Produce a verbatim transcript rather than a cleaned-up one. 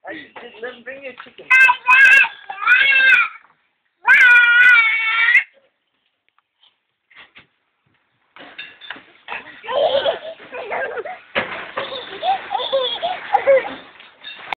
I did let him bring you a chicken.